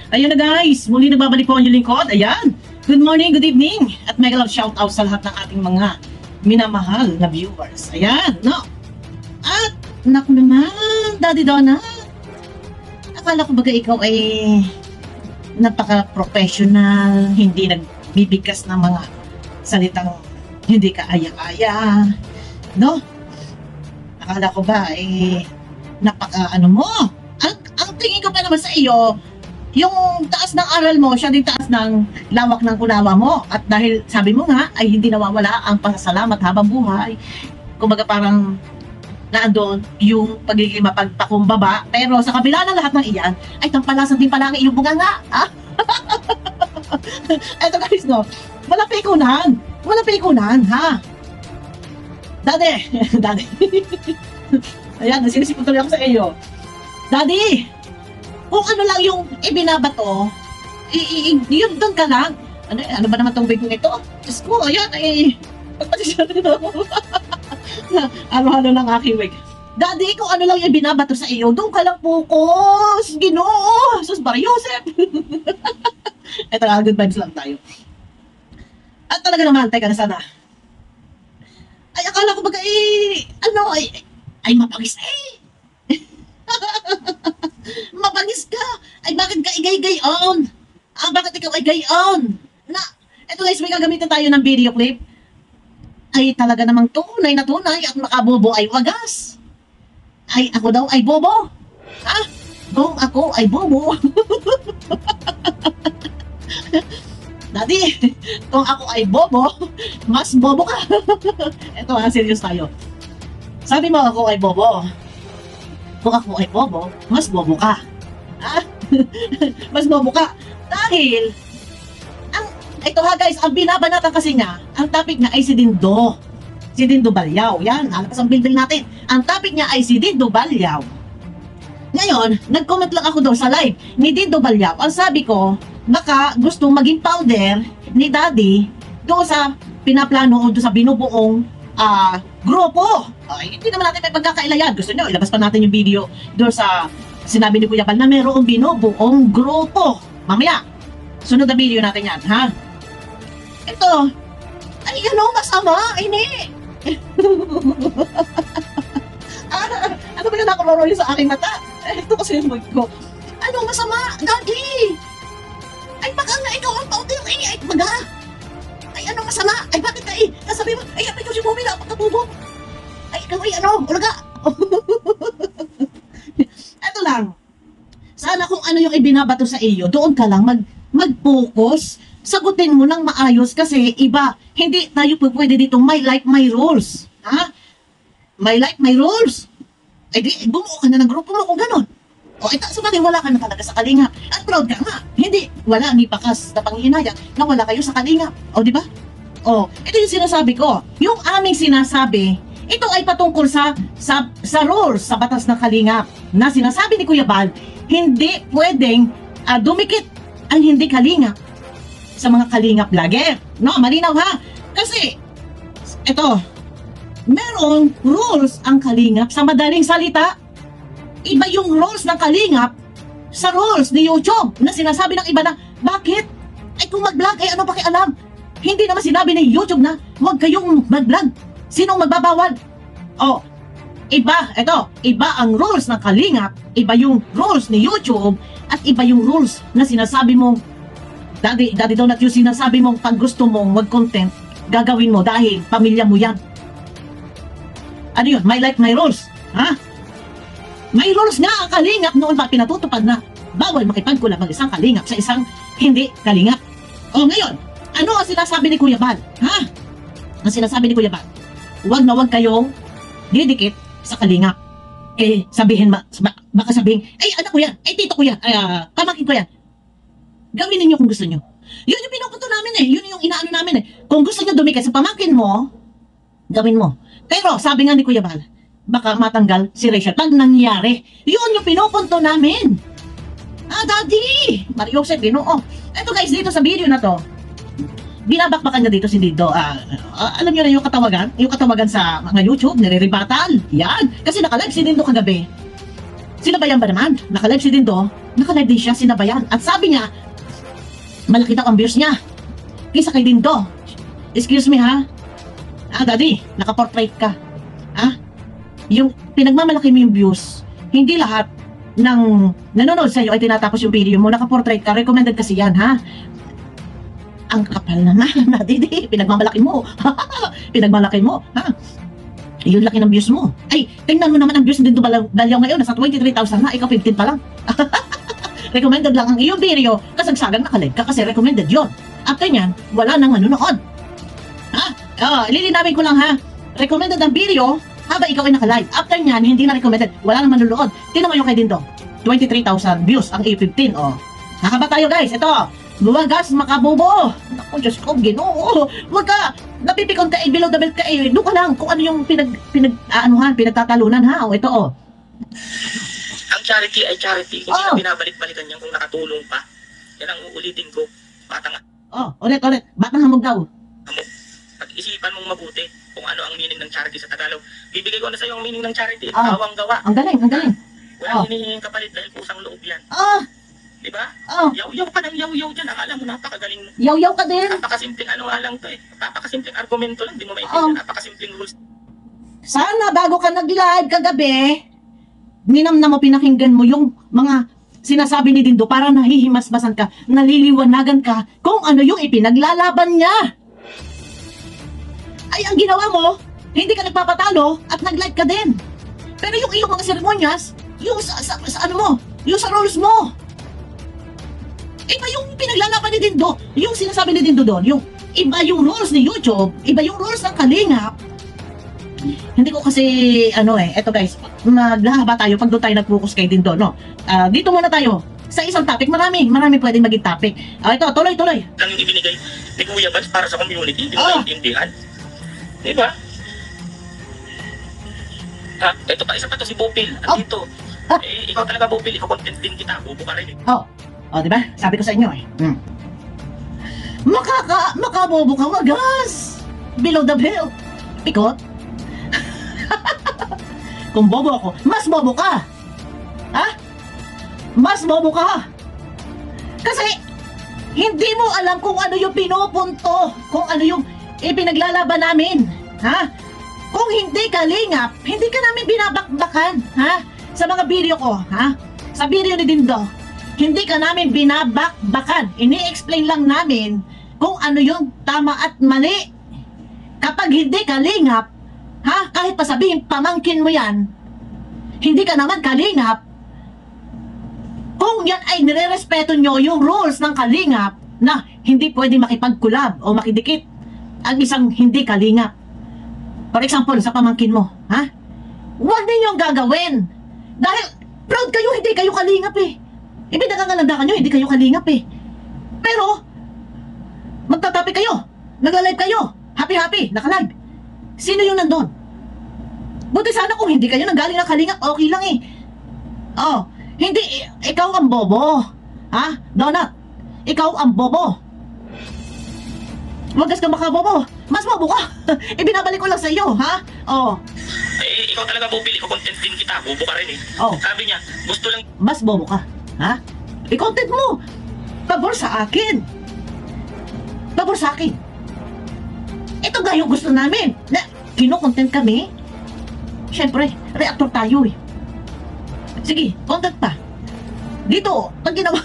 Ayan na guys, muli nagbabalik po ang inyong lingkod. Ayan, good morning, good evening. At mega love shout out sa lahat ng ating mga minamahal na viewers. Ayan, no? At, naku naman, Daddy Donna. Akala ko baga ikaw ay napaka-professional, hindi nagbibigkas ng mga salitang hindi ka aya-aya. No? Akala ko ba ay napaka-ano mo? Ang tingin ko pa naman sa iyo, yung taas ng aral mo, siya din taas ng lawak ng kunawa mo. At dahil sabi mo nga, ay hindi nawawala ang pasasalamat habang buhay. Kumbaga parang naandun yung pagiging mapagpakumbaba. Pero sa kabila ng lahat ng iyan, ay tampalasan din pala ang iyong bunganga. Eto guys, no? Walang pikunan. Walang pikunan, ha? Daddy! Daddy! Ayan, nasinisipon tuloy ako sa iyo. Daddy! Kung ano lang yung ibinabato, yun doon ka lang. Ano ba naman tong big ito? Diyos ko, ayan, pagpasisyon rin ako. Ano ng aking wig. Daddy, kung ano lang yung binabato sa iyo, doon ka lang focus. Ginoo! Sus, Mariusep! Ito nga, good vibes lang tayo. At talaga naman, teka na sana. Ay, akala ko baga ay mapagis mapagis ka! Ay, bakit ka igay-gayon? Bakit ikaw ay gayon? Eto guys, may gagamitin tayo ng video clip. Ay, talaga namang tunay na tunay at makabobo ay wagas. Ay, ako daw ay bobo. Ha? Kung ako ay bobo. Daddy, kung ako ay bobo, mas bobo ka. Eto ha, serious tayo. Sabi mo ako ay bobo. Kung ako ay bobo, mas bobo ka. Ha? Mas bobo ka. Dahil, ito ha guys, ang binabanatan kasi niya, ang topic niya ay si Dindo. Si Dindo Balyaw. Yan, alapas ang building natin. Ang topic niya ay si Dindo Balyaw. Ngayon, nag-comment lang ako doon sa live ni Dindo Balyaw. Ang sabi ko, baka gustong maging powder ni Daddy doon sa pinaplano o doon sa binubuong grupo. Ay, hindi naman natin may pagkakailayan. Gusto nyo, ilabas pa natin yung video doon sa sinabi ni Kuya Bal na mayroong binubuong grupo. Mamaya, sunod na video natin yan, ha? Ito, ay ano, masama, ini. Ano ba yung nakuloro sa aking mata? Ito kasi yung mag ko. Ano, masama, Daddy? Ay, baka nga ikaw ang powder, ay, baga. Ay, ano masama? Ay, bakit ka kasabi mo, ay, ikaw si Bumi na, pagkabubo. Ay, ikaw ay, ano, ulaga. Ito lang. Sana kung ano yung ibinabato sa iyo, doon ka lang mag-focus. Sagutin mo ng maayos kasi iba, hindi tayo pwede dito, my life, my rules. Ha? My life, my rules. Ay, di, bumuo ka na ng grupo mo kung ganun. O, ito, sabagay, wala ka na talaga sa Kalingap. At proud ka nga. Hindi, wala ni bakas na panghihinayang na wala kayo sa Kalingap. O, di ba? O, ito yung sinasabi ko. Yung aming sinasabi, ito ay patungkol sa rules, sa batas ng Kalingap. Na sinasabi ni Kuya Bal, hindi pwedeng dumikit ang hindi Kalingap sa mga Kalingap vlogger. No, malinaw ha? Kasi, ito, merong rules ang Kalingap sa madaling salita. Iba yung rules ng Kalingap sa rules ni YouTube na sinasabi ng iba na, bakit? Ay kung mag-vlog, ay ano pakialam? Hindi naman sinabi ni YouTube na huwag kayong mag-vlog. Sinong magbabawal? Oh, iba ang rules ng Kalingap, iba yung rules ni YouTube, at iba yung rules na sinasabi mong, Daddy Donut, yung sinasabi mong pag gusto mong mag-content, gagawin mo dahil pamilya mo yan. Ano yun? My life, my rules. Ha? May rules nga ang Kalingap noon pa pinatutupad na bawal makipagkulab ang isang Kalingap sa isang hindi Kalingap. O ngayon, ano ang sinasabi ni Kuya Bal? Ha? Ang sinasabi ni Kuya Bal, huwag na huwag kayong didikit sa Kalingap. Eh, sabihin, baka sabihin, ay anak ko yan, ay tito ko yan, ay pamangkin ko yan. Gawin ninyo kung gusto nyo. Yun yung pinupunto namin eh, yun yung inaano namin eh. Kung gusto nyo dumikit sa pamangkin mo, gawin mo. Pero sabi nga ni Kuya Bal, baka matanggal si Rachel pag nangyari. Yun yung pinupunto namin. Daddy! Mariusep, Ginoo. Eto guys, dito sa video na to, binabakbakan niya dito si Dindo. Alam niyo na yung katawagan? Yung katawagan sa mga YouTube, nire-rebuttal. Yan. Kasi nakalive si Dindo kagabi. Sinabayan ba naman? Nakalive si Dindo Naka-live din siya, sinabayan. At sabi niya, malaki daw ang views niya. Kisa kay Dindo. Excuse me ha? Daddy, naka-portrait ka. Yung pinagmamalaki mo yung views, hindi lahat ng nanonood sa'yo ay tinatapos yung video mo. Naka-portrait ka, recommended kasi yan, ha? Ang kapal naman, Daddy, pinagmamalaki mo. Pinagmalaki mo, ha? Yun laki ng views mo. Ay, tingnan mo naman ang views din do Balyaw ngayon. Nasa 23,000 na, ikaw 15 pa lang. Recommended lang ang iyong video, kasagsagang nakalive ka kasi recommended yon. After nyan, wala nang manonood. Lilinawin ko lang ha. Recommended ang video, haba ikaw ay nakalive. After nyan, hindi na recommended. Wala nang manonood. Tingnan mo yung kay Dindo. 23,000 views ang A15, oh. Hahaba tayo guys, ito. Luwagas, makabobo. Naku, Diyos ko, Ginoo. Huwag ka, napipikon ka, below the belt ka, doon ka lang kung ano yung pinagtatalunan, ha? O, ito, oh. Ang charity ay charity. Hindi na binabalik-balikan yan kung nakatulong pa. Yan ang uulitin ko. Batang Ulit. Batang hamog daw. hamog. Pag-isipan mong mabuti kung ano ang meaning ng charity sa Tagalog. Bibigay ko na sa iyo ang meaning ng charity. Gawang gawa. Ang galing. Walang hinihinging kapalit dahil kusang loob yan. Diba? Yaw-yaw ka ng yaw-yaw dyan. Akala mo napakagaling mo. Yaw-yaw ka din. Napakasimpleng ano nga lang to eh. Napakasimpleng argumento lang. Di mo maintindihan. Napakasimpleng rules. Sana bago ka nag-live kagabi, ninamnam mo, pinakinggan mo yung mga sinasabi ni Dindo para nahihimasmasan ka, naliliwanagan ka kung ano yung ipinaglalaban niya. Ay, ang ginawa mo, hindi ka nagpapatalo at nag-live ka din. Pero yung iyong mga seremonyas, yung sa ano mo, yung sa rules mo. Iba yung pinaglalaban ni Dindo, yung sinasabi ni Dindo doon, yung iba yung rules ni YouTube, iba yung rules ng Kalingap. Hindi ko kasi, eto guys, maghahaba tayo pag doon tayo nag-focus kay Dindo, no? Dito muna tayo. Sa isang topic, marami pwedeng maging topic. Ito, tuloy. Lang yung ibinigay ni Kuya Bats para sa community. Hindi mo maintindihan. Diba? Ito pa, isa pa to si Bopil. Andito. Ikaw talaga Bopil, ikaw content din kita. Bubo ka rin eh. Diba? Sabi ko sa inyo makabobo ka, wagas! Below the belt. Pikot. Kung bobo ako, mas bobo ka. Mas bobo ka. Kasi, hindi mo alam kung ano yung pinupunto, kung ano yung ipinaglalaban namin. Kung hindi Kalingap, hindi ka namin binabakbakan. Sa mga video ko, sa video ni Dindo, hindi ka namin binabakbakan. Ini-explain lang namin kung ano yung tama at mali. Kapag hindi Kalingap, kahit pa sabihin pamangkin mo yan, hindi ka naman Kalingap. Kung yan ay nire-respeto nyo yung rules ng Kalingap na hindi pwede makipag-collab o makidikit ang isang hindi Kalingap. For example, sa pamangkin mo, huwag ninyong gagawin. Dahil proud kayo, hindi kayo Kalingap eh. Ibinagangalandakan nyo, hindi kayo Kalingap eh. Pero, magtatopic kayo, nag-live kayo, happy, naka-live. Sino yung nandun? Buti sana kung hindi kayo nanggaling ng Kalingap, okay lang eh. Hindi, ikaw ang bobo. Donut, ikaw ang bobo. Wagas ka makabobo. Mas bobo ka. Ibinabalik ko lang sa iyo, Ikaw talaga Bopil, ikaw content din kita. Bubo ka rin eh. Sabi niya, gusto lang. Mas bobo ka, I-content mo. Pabor sa akin. Ito nga yung gusto namin. Na kino-content kami. Siyempre, reactor tayo eh. Sige, content pa. Dito, pag ginawa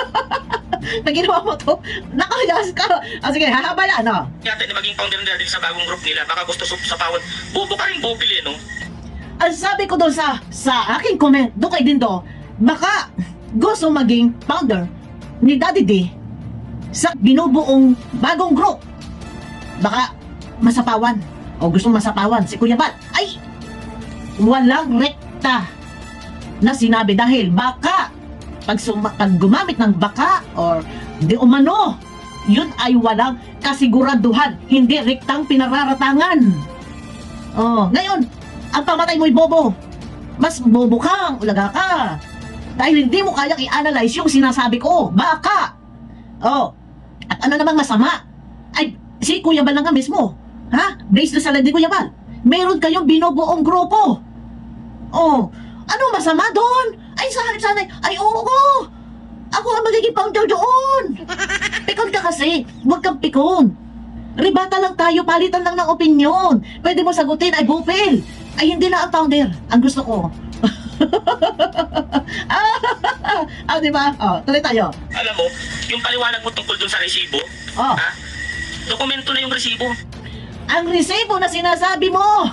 mo to, nakayas ka. Sige, hahaba yan, Yata na maging founder na din sa bagong group nila. Baka gusto sapawan. Bubo ka rin Bopil eh, no? Ang sabi ko doon sa aking comment, doon kay Dindo, baka gusto maging founder ni Daddy D sa binubuong bagong group. Baka masapawan o gusto masapawan si Kuya Bat. Ay, walang rekta na sinabi dahil baka pag gumamit ng baka or di umano, yun ay walang kasiguraduhan, hindi rektang pinararatangan. Ngayon, ang pamatay mo'y bobo. Mas bobo kang ulaga ka. Dahil hindi mo kayang i-analyze yung sinasabi ko. Baka. At ano namang masama? Ay, si Kuya Bal lang nga mismo. Based na sa live ni Kuya Bal. Meron kayong binubuong grupo. Ano masama doon? Ay, sa halip sana, ay oo. Ako ang magiging founder doon. Pikon ka kasi. Huwag kang pikon. Rebata lang tayo, palitan lang ng opinion. Pwede mo sagutin, ay bupil. Ay hindi na ang founder. Ang gusto ko. Diba? Tuloy tayo. Alam mo, yung paliwanag mo tungkol dun sa resibo, Oh. ha? Dokumento na yung resibo. Ang resibo na sinasabi mo.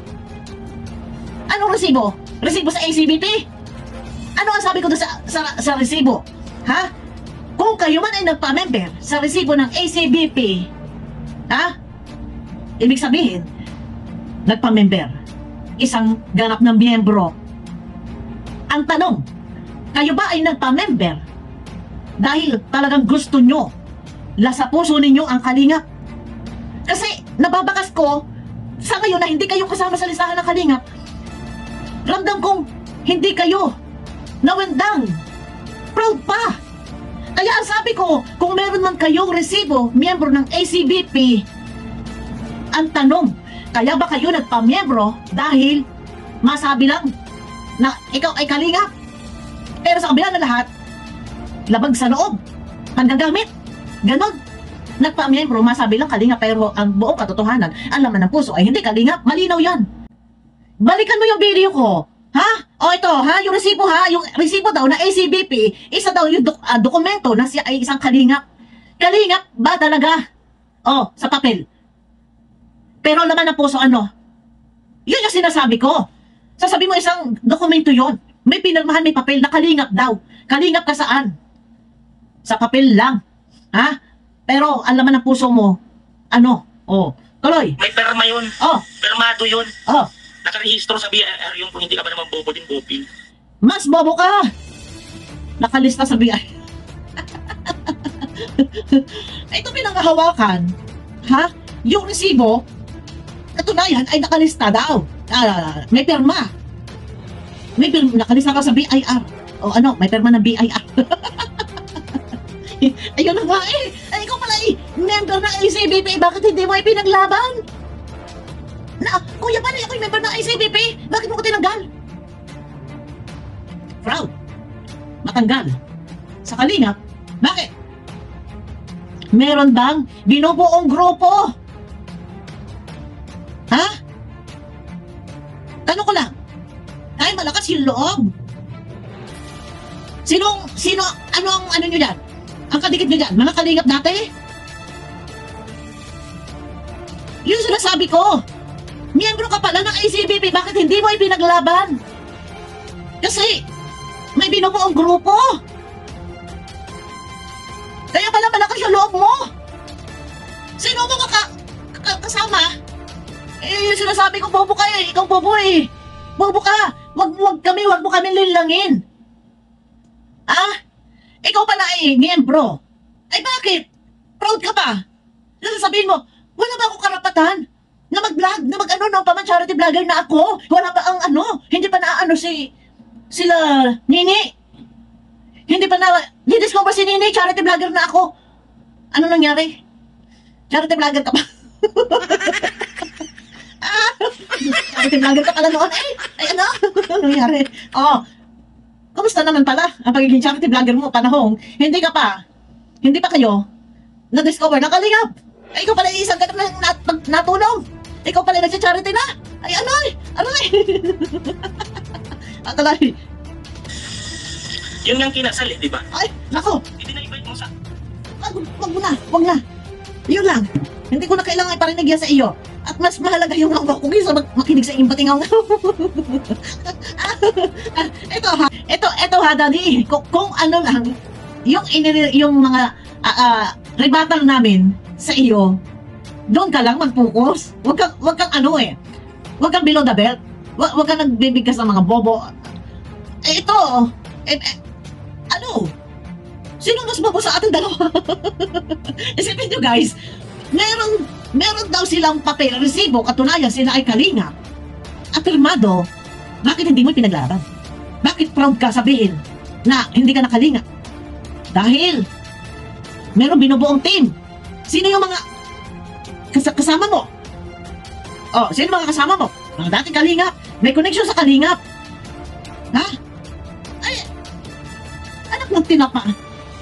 Anong resibo? Resibo sa ACBP? Ano ang sabi ko doon sa resibo? Ha? Kung kayo man ay nagpa-member sa resibo ng ACBP, ha? Ibig sabihin, nagpa-member. Isang ganap ng miyembro. Ang tanong, kayo ba ay nagpa-member dahil talagang gusto nyo, lasa puso ninyo ang Kalingap? Kasi nababakas ko, sa ngayon na hindi kayo kasama sa listahan ng Kalingap, ramdam kong hindi kayo nawendang. Proud pa. Kaya ang sabi ko, kung meron man kayong resibo, miyembro ng ACBP, ang tanong, kaya ba kayo nagpa-miyembro dahil masabi lang na ikaw ay Kalingap? Pero sa kabila ng lahat, labag sa loob, panggagamit, ganon. Nagpa-miyembro, masabi lang Kalingap, pero ang buong katotohanan, ang laman ng puso ay hindi Kalingap. Malinaw yan. Balikan mo yung video ko. Ha? O ito, ha? Yung resibo, ha? Yung resibo daw na ACBP, isa daw yung dokumento na siya ay isang Kalingap. Kalingap ba talaga? O, sa papel. Pero laman ng puso, ano? Yun yung sinasabi ko. Sasabi mo isang dokumento yon. May pinirmahan, may papel na Kalingap daw. Kalingap ka saan? Sa papel lang. Ha? Pero ang laman ng puso mo, ano? O, tuloy. May perma yun. Oh. Permado yun. Oh. Nakarehistro sa BIR yung kung hindi ka ba naman bobo din bopil. Mas bobo ka! Nakalista sa BI. Ito pinanghahawakan. Ha? Yung resibo, katunayan ay nakalista daw. May perma. May perma, nakalista ka sa BIR. O ano, may perma ng BIR. Ayun na nga eh. Ay, ikaw pala eh, member ng ACBP. Bakit hindi mo ipinaglaban? Kuya pala, ako'y member ng ACBP. Bakit mo ko tinanggal? Proud. Matanggal. Sa Kalingap, bakit? Meron bang binubuong grupo? Ha? Tanong ko lang. Ay, malakas yung loob. Ano ang ano nyo dyan? Ang kadikit nyo dyan? Mga Kalingap dati? Yung sinasabi ko. Miyembro ka pala ng ACBP, bakit hindi mo ipinaglaban? Kasi, may binubuong grupo. Kaya pala malakas yung loob mo. Sino mo kasama? Yung sinasabi ko, bobo ka eh. Ikaw bobo eh. Bobo ka. Wag mo kami linlangin. Ikaw pala eh, miyembro. Ay bakit? Proud ka ba? Sasabihin mo, wala ba akong karapatan? Na mag-vlog, no, paman charity vlogger na ako. Wala ba ang hindi pa na sila Nini. Hindi pa na, di-discover si Nini, charity vlogger na ako. Ano nangyari? Charity vlogger ka ba? Charity vlogger ka pala noon eh. Ay ano? Ano nangyari? Kamusta naman pala ang pagiging charity vlogger mo panahong hindi pa kayo na-discover na Kalingap. Ay, ikaw pala isang ganap na natulong. Ikaw pala nagsa-charity na. Ay, Aroy. Atalay. Yun yung kinasal eh, di ba? Ay, nako. Hindi na-invite mo sa... Wag na. Yun lang. Hindi ko na kailangan iparinig yan sa iyo. At mas mahalaga yung ngaw kung isa makinig sa iyong batingaw. Ito ha, Daddy. Kung ano lang, yung mga rebuttal namin sa iyo, doon ka lang mag-focus. Wag kang Wag kang below the belt. Wag kang nagbibigkas ng mga bobo. Ano? Sino mas bobo sa ating dalawa? Isipin nyo guys, meron daw silang papel, resibo, katunayan sila ay Kalingap. Afirmado, bakit hindi mo pinaglaban? Bakit proud ka sabihin na hindi ka na Kalingap? Dahil meron binubuong team. Sino yung mga kasama mo? Sino mga kasama mo? Mga dating Kalingap. May connection sa Kalingap. Ha? Ay, anak ng tinapa.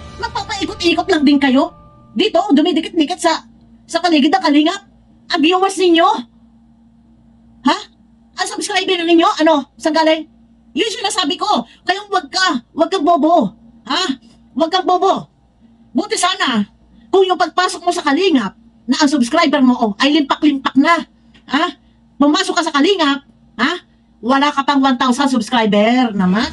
paikot-ikot lang din kayo. Dito, dumidikit-dikit sa paligid ng kalingap. Ang viewers ninyo. Ha? Ang subscriber ninyo, ano? Saan galing? Yun yung nasabi ko. Kayong wag kang bobo. Ha? Wag kang bobo. Buti sana, kung yung pagpasok mo sa kalingap, na ang subscriber mo ay limpak-limpak na. Ha? Pumasok ka sa kalingap, ha? Wala ka pang 1,000 subscriber naman.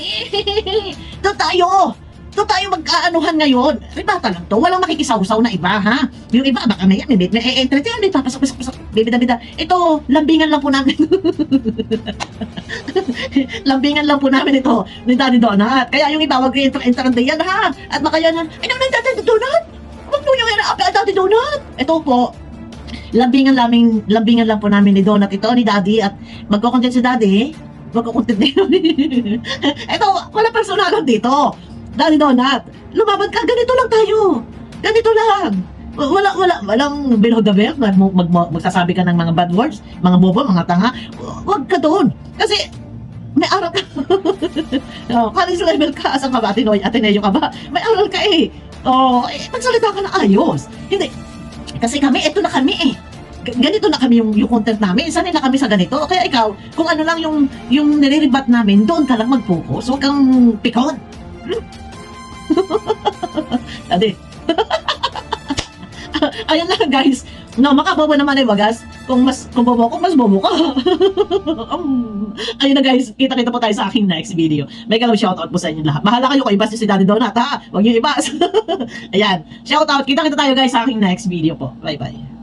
Doon tayo mag-aanuhan ngayon. Ribata lang to. Walang makikisaw-saw na iba, ha? Yung iba, baka may entertain, may papasok. Bibida. Ito, lambingan lang po namin. Lambingan lang po namin ito ni Daddy Donut. Kaya yung iba, wag enter yan, ha? At baka yan, ay naman, Daddy Donut! Huwag mo yung Daddy Donut! Ito po, lambingan lang po namin ni Donut ito, ni Daddy, at magkukontent si Daddy, magkukontent din. Ito, wala personalan dito. Daddy Donut, lumaban ka, ganito lang tayo. Ganito lang. Walang below the belt, magsasabi ka ng mga bad words, mga bobo, mga tanga. Huwag ka doon. Kasi, may aral ka. College level ka, asang ka ba? Ateneo ka ba? May aral ka eh. Magsalita ka na ayos. Hindi. Kasi kami, eto na kami eh. Ganito na kami yung content namin. Sanay na kami sa ganito. Kaya ikaw, kung ano lang yung nire-rebut namin, doon ka lang mag-focus. Huwag kang pikon. Adi. Ayan na guys. No, makabobo naman ay wagas. Kung bobo ko, mas bobo ka. Ayun na guys, kita-kita po tayo sa aking next video. May ganun shoutout po sa inyo lahat. Bahala kayo kung ibas si Daddy Donut, ha? Huwag niyo ibas. Ayan, shoutout. Kita-kita tayo guys sa aking next video po. Bye-bye.